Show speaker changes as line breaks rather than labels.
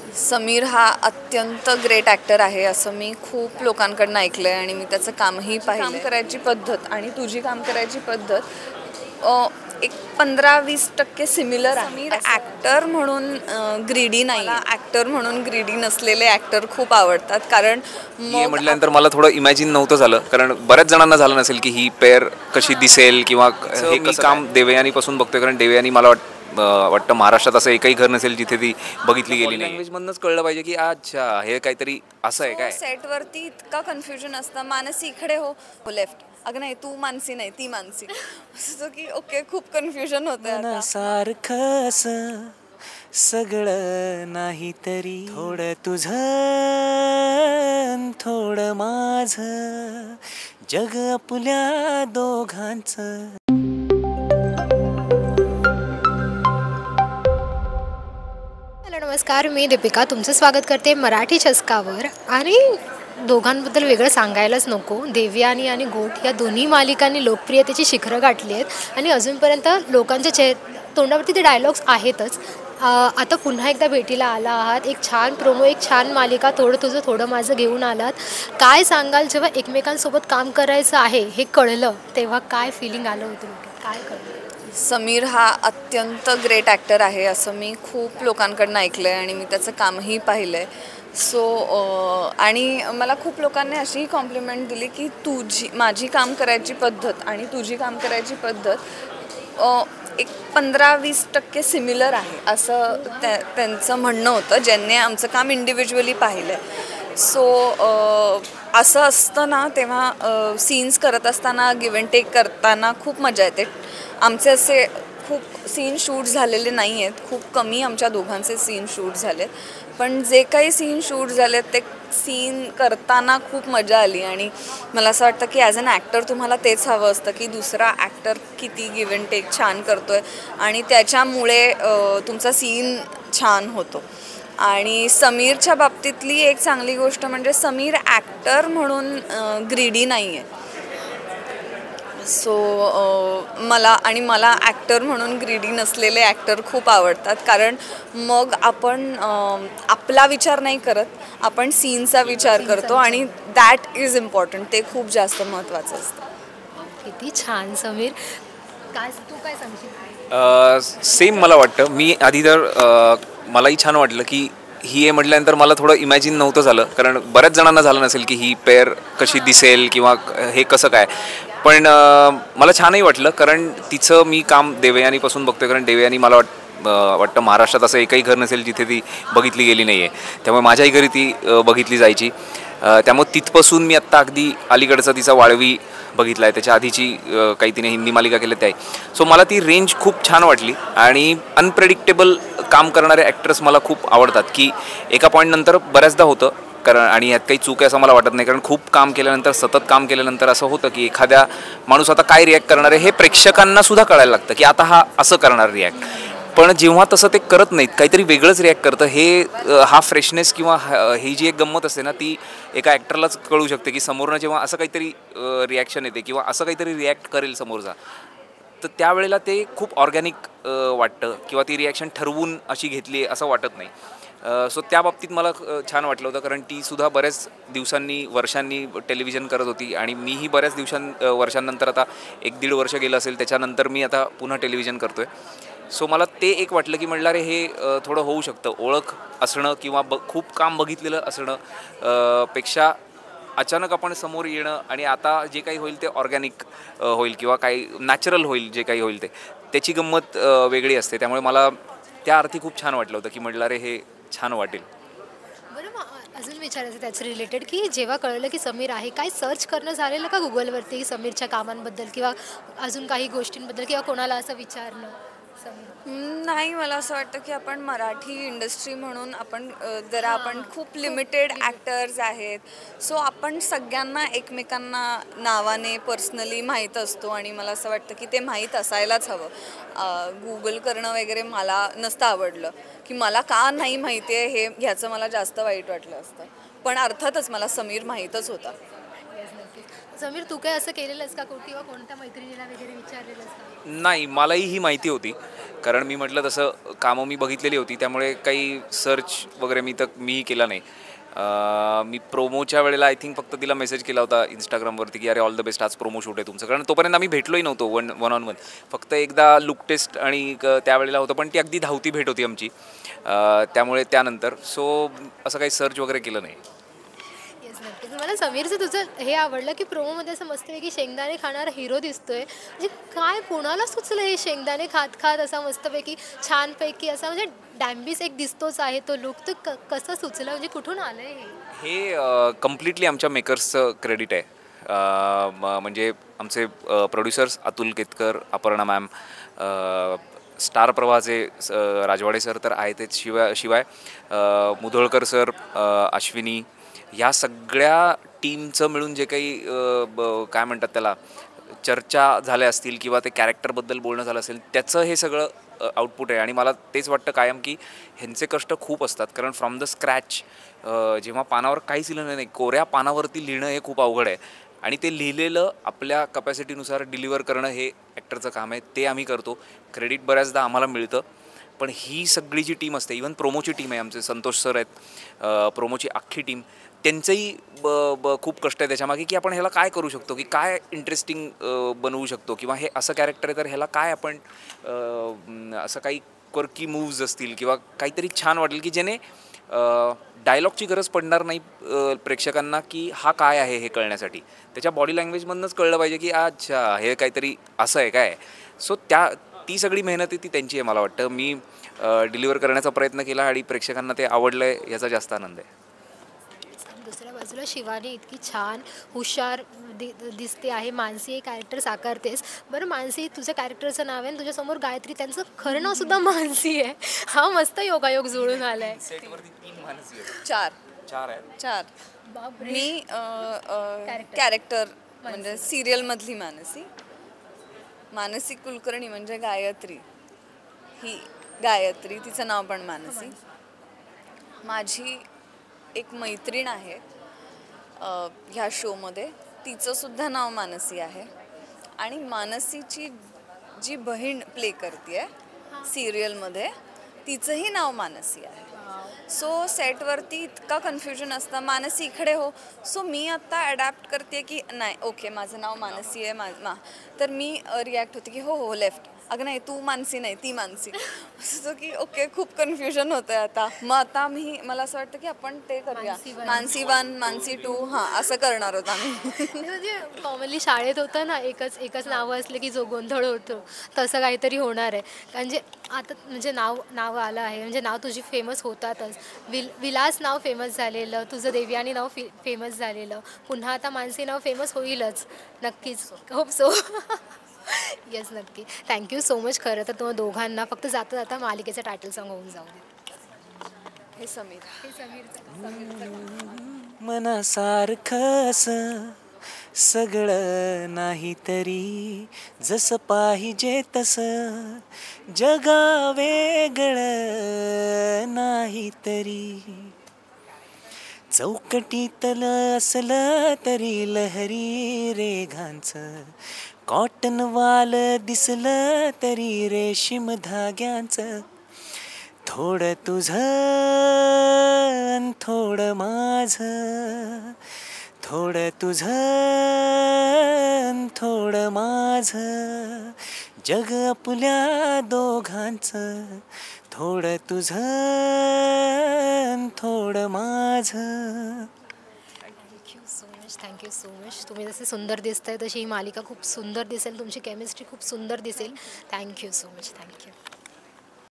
समीर हा अत्यंत great actor आहे असं मी खूप लोकांकडून ऐकलं आहे आणि मी त्याचं कामही पाहिलं. काम करायची पद्धत आणि तुझी काम करायची पद्धत एक 15-20% सिमिलर आहे. समीर ॲक्टर म्हणून ग्रीडी नाही, ॲक्टर म्हणून ग्रीडी नसलेले ॲक्टर खूप आवडतात. कारण
मग म्हटल्यानंतर मला थोडं इमॅजिन नव्हतं झालं, कारण बऱ्याच जणांना झालं नसेल की ही पेअर कशी दिसेल किंवा हे कसं काम देवयानीपासून बघतोय. कारण देवयानी मला वाटतं महाराष्ट्रात असं एकही घर नसेल जिथे ती बघितली गेली नाही. लँग्वेजमधूनच कळलं पाहिजे की अच्छा हे काहीतरी असं आहे काय.
सेटवरती इतका कन्फ्युजन असतं. मानसी इकडे हो लेफ्ट, अगं नाही तू मानसी नाही ती मानसी, असं की ओके खूप कन्फ्युजन होतं.
सारखं सगळं नाही तरी थोडं तुझं थोडं माझं जग आपल्या दोघांचं.
नमस्कार, मी दीपिका तुमचं स्वागत करते मराठी चस्कावर. आणि दोघांबद्दल वेगळं सांगायलाच नको. देवयानी आणि गोट या दोन्ही मालिकांनी लोकप्रियतेची शिखरं गाठली आहेत आणि अजूनपर्यंत लोकांच्या तोंडावरती ते डायलॉग्स आहेतच. आता पुन्हा एकदा भेटीला आला आहात. एक छान प्रोमो, एक छान मालिका थोडं तुझं थोडं माझं घेऊन आलात. काय सांगाल जेव्हा एकमेकांसोबत काम करायचं आहे हे कळलं तेव्हा काय फिलिंग आलं होतं? काय कळलं?
समीर हा अत्यंत ग्रेट ॲक्टर आहे असं मी खूप लोकांकडून ऐकलं आहे आणि मी त्याचं कामही पाहिलं आहे. आणि मला खूप लोकांनी अशीही कॉम्प्लिमेंट दिली की माझी काम करायची पद्धत आणि तुझी काम करायची पद्धत एक 15-20% सिमिलर आहे असं त्यांचं म्हणणं होतं, ज्यांनी आमचं काम इंडिव्हिज्युअली पाहिलं आहे. असं असतं ना, तेव्हा सीन्स करत असताना गिव्ह अँड टेक करताना खूप मजा येते. आमचे असे खूप सीन शूट झालेले नाही आहेत, खूप कमी आमच्या दोघांचे सीन शूट झालेत. पण जे काही सीन शूट झालेत ते सीन करताना खूप मजा आली. आणि मला असं वाटतं की ॲज अन ॲक्टर तुम्हाला तेच हवं असतं की दुसरा ॲक्टर किती गिव्ह अँड टेक छान करतो आहे आणि त्याच्यामुळे तुमचा सीन छान होतो. आणि समीरच्या बाबतीतली एक चांगली गोष्ट म्हणजे समीर ॲक्टर म्हणून ग्रीडी नाही आहे. मला ॲक्टर म्हणून ग्रीडी नसलेले ॲक्टर खूप आवडतात. कारण मग आपण आपला विचार नाही करत, आपण सीनचा विचार करतो आणि दॅट इज इम्पॉर्टंट. ते खूप जास्त महत्त्वाचं असतं.
किती छान समीर. तू काय सांगशील?
सेम मला वाटतं. मी आधी तर मलाही छान वाटलं की ही आहे म्हटल्यानंतर मला थोडं इमॅजिन नव्हतं झालं, कारण बऱ्याच जणांना झालं नसेल की ही पेअर कशी दिसेल किंवा हे कसं काय. पण मला छानही वाटलं, कारण तिचं मी काम देवयानीपासून बघतोय. कारण देवयानी मला वाटतं महाराष्ट्रात असं एकही घर नसेल जिथे ती बघितली गेली नाही आहे. त्यामुळे माझ्याही घरी ती बघितली जायची. त्यामुळे तिथपासून मी आत्ता अगदी अलीकडचा तिचा वाळवी बघितला आहे, त्याच्या आधीची काही तिने हिंदी मालिका केल्या त्या. मला ती रेंज खूप छान वाटली. आणि अनप्रेडिक्टेबल काम करणारे ॲक्टर्स मला खूप आवडतात, की एका पॉईंटनंतर बऱ्याचदा होतं. कारण आणि यात काही चूक आहे असं मला वाटत नाही, कारण खूप काम केल्यानंतर, सतत काम केल्यानंतर असं होतं की एखाद्या माणूस आता काय रिॲक्ट करणार आहे हे प्रेक्षकांना सुद्धा कळायला लागतं की आता हा असं करणार रिॲक्ट. पण जेव्हा तसं ते करत नाहीत, काहीतरी वेगळंच रिॲक्ट करतं, हा फ्रेशनेस किंवा ही जी एक गंमत असते ना, ती एका ॲक्टरलाच कळू शकते की समोरनं जेव्हा असं काहीतरी रिॲक्शन येते किंवा असं काहीतरी रिॲक्ट करेल समोरचा, तर त्यावेळेला ते खूप ऑर्गॅनिक वाटतं किंवा ती रिॲक्शन ठरवून अशी घेतली असं वाटत नाही. त्या बाबतीत मला छान वाटलं होतं, कारण ती सुद्धा बऱ्याच दिवसांनी, वर्षांनी टेलिव्हिजन करत होती आणि मीही बऱ्याच वर्षांनंतर, आता 1-1.5 वर्ष गेलं असेल त्याच्यानंतर मी आता पुन्हा टेलिव्हिजन करतोय. मला ते एक वाटलं की म्हटलं अरे हे थोडं होऊ शकतं. ओळख असणं किंवा खूप काम बघितलेलं असणं पेक्षा अचानक आपण समोर येणं आणि आता जे काही होईल ते ऑर्गॅनिक होईल किंवा काही नॅचरल होईल, जे काही होईल ते त्याची गंमत वेगळी असते. त्यामुळे मला त्या अर्थी खूप छान वाटलं होतं की म्हटलं अरे हे छान वाटेल.
बरं, अजून विचारायचं त्याचं रिलेटेड की जेव्हा कळलं की समीर आहे, काय सर्च करणं झालेलं का गुगलवरती समीरच्या कामांबद्दल किंवा अजून काही गोष्टींबद्दल किंवा कोणाला असं विचारणं?
नाही, मला असं वाटतं की आपण मराठी इंडस्ट्री म्हणून आपण खूप लिमिटेड ॲक्टर्स आहेत. आपण सगळ्यांना एकमेकांना नावाने पर्सनली माहीत असतो आणि मला असं वाटतं की ते माहीत असायलाच हवं. गुगल करणं वगैरे मला नसतं आवडलं, की मला का नाही माहिती आहे ह्याचं मला जास्त वाईट वाटलं असतं. पण अर्थातच मला समीर माहीतच होता.
समीर, तू काय असं केलेलंस का किंवा कोणत्या मैत्रिणीला वगैरे विचारलेलंस का?
नाही, मलाही ही माहिती होती, कारण मी म्हटलं तसं कामं मी बघितलेली होती, त्यामुळे काही सर्च वगैरे मीही केला नाही. मी प्रोमोच्या वेळेला आय थिंक फक्त तिला मेसेज केला होता इंस्टाग्रामवरती की अरे ऑल द बेस्ट, आज प्रोमो शूट आहे तुमचं, कारण तोपर्यंत आम्ही भेटलोही नव्हतो वन ऑन वन. फक्त एकदा लुक टेस्ट आणि त्यावेळेला होतं, पण ती अगदी धावती भेट होती आमची. त्यामुळे त्यानंतर असं काही सर्च वगैरे केलं नाही.
येस, नक्कीच. मला समीरचं तुझं हे आवडलं की प्रोमोमध्ये असं मस्तपैकी शेंगदाणे खाणारा हिरो दिसतोय. म्हणजे काय, कोणाला सुचलं हे शेंगदाणे खात खात असा मस्तपैकी छानपैकी असा, म्हणजे डॅम्बिस एक दिसतोच आहे तो लुक. तर कसं सुचलं, म्हणजे कुठून आलं
हे कम्प्लिटली आमच्या मेकर्सचं क्रेडिट आहे. म्हणजे आमचे producers Atul Ketkar, Aparna ma'am, star प्रवाहाचे राजवाडे सर तर आहेतच, शिवाय मुधोळकर सर, अश्विनी, ह्या सगळ्या टीमचं मिळून जे काही काय म्हणतात त्याला चर्चा झाल्या असतील किंवा ते कॅरेक्टरबद्दल बोलणं झालं असेल, त्याचं हे सगळं आउटपुट आहे. आणि मला तेच वाटतं कायम की ह्यांचे कष्ट खूप असतात, कारण फ्रॉम द स्क्रॅच जेव्हा पानावर काहीच लिहिलं नाही, कोऱ्या पानावरती लिहिणं हे खूप अवघड आहे. आणि ते लिहिलेलं आपल्या कपॅसिटीनुसार डिलिव्हर करणं हे ॲक्टरचं काम आहे, ते आम्ही करतो. क्रेडिट बऱ्याचदा आम्हाला मिळतं, पण ही सगळी जी टीम असते, इव्हन प्रोमोची टीम आहे, आमचे संतोष सर आहेत, प्रोमोची अख्खी टीम, त्यांचंही खूप कष्ट आहे त्याच्यामागे की आपण ह्याला काय करू शकतो, की काय इंटरेस्टिंग बनवू शकतो, किंवा हे असं कॅरेक्टर आहे तर ह्याला काय आपण असं काही क्वर्की मूव्ज असतील किंवा काहीतरी छान वाटेल की ज्याने डायलॉगची गरज पडणार नाही प्रेक्षकांना की हा काय आहे हे कळण्यासाठी. त्याच्या बॉडी लँग्वेजमधूनच कळलं पाहिजे की अच्छा हे काहीतरी असं आहे काय. सो ती सगळी मेहनत आहे ती त्यांची आहे. मला वाटतं मी डिलिव्हर करण्याचा प्रयत्न केला आणि प्रेक्षकांना ते आवडलं आहे याचा जास्त आनंद आहे.
दुसऱ्या बाजूला शिवानी इतकी छान हुशार दिसते आहे. मानसी हे कॅरेक्टर साकारतेस. बरं मानसी, तुझ्या कॅरेक्टरचं नाव आहे आणि तुझ्यासमोर गायत्री, त्यांचं खरं नाव सुद्धा मानसी आहे. हा मस्त योगायोग जुळून आलाय.
चार. मी कॅरेक्टर म्हणजे सिरियलमधली मानसी कुलकर्णी म्हणजे गायत्री. ही गायत्री, तिचं नाव पण मानसी. माझी एक मैत्रीण आहे ह्या शोमध्ये, तिचं सुद्धा नाव मानसी आहे. आणि मानसीची जी बहीण प्ले करते सिरियलमध्ये, तिचंही नाव मानसी आहे. सो सेटवरती इतका कन्फ्युजन असतं, मानसी इकडे हो. सो मी आत्ता ॲडॅप्ट करते की नाही, ओके माझं नाव मानसी आहे तर मी रिॲक्ट होते की हो लेफ्ट, अगं नाही तू मानसी नाही ती मानसी. असं की ओके खूप कन्फ्युजन होतं आहे आता. मग आता मला असं वाटतं की आपण ते करूया, मानसी 1 मानसी 2 हां असं करणार होतं आम्ही.
म्हणजे कॉमनली शाळेत होतं ना, एकच नावं असले की जो गोंधळ होतो तसं काहीतरी होणार आहे. म्हणजे आता म्हणजे नाव आलं आहे, म्हणजे नाव तुझी फेमस होतातच. विलास नाव फेमस झालेलं, तुझं देवयानी नाव फेमस झालेलं, पुन्हा आता मानसी नाव फेमस होईलच नक्कीच, होप सो. येस, नक्की. Thank you so much. खरं तर तुम्हाला दोघांना फक्त जाता जाता मालिकेचं टायटल सॉन्ग होऊन जाऊ दे.
हे समीरचं.
मनासारखं असं सगळं नाही तरी, जसं पाहिजे तसं जगा वेगळं नाही तरी, चौकटीतलं असलं तरी लहरी रेघांचं, कॉटन वाल दिसलं तरी रेशीम धाग्यांचं, थोडं तुझं थोडं माझं, थोडं तुझं थोडं माझं, जग आपल्या दोघांचं, थोडं तुझं थोडं माझं.
Thank you so much. तुम्ही जसे सुंदर दिसताय तशी ही मालिका खूप सुंदर दिसेल, तुमची केमिस्ट्री खूप सुंदर दिसेल. Thank you so much. थँक्यू.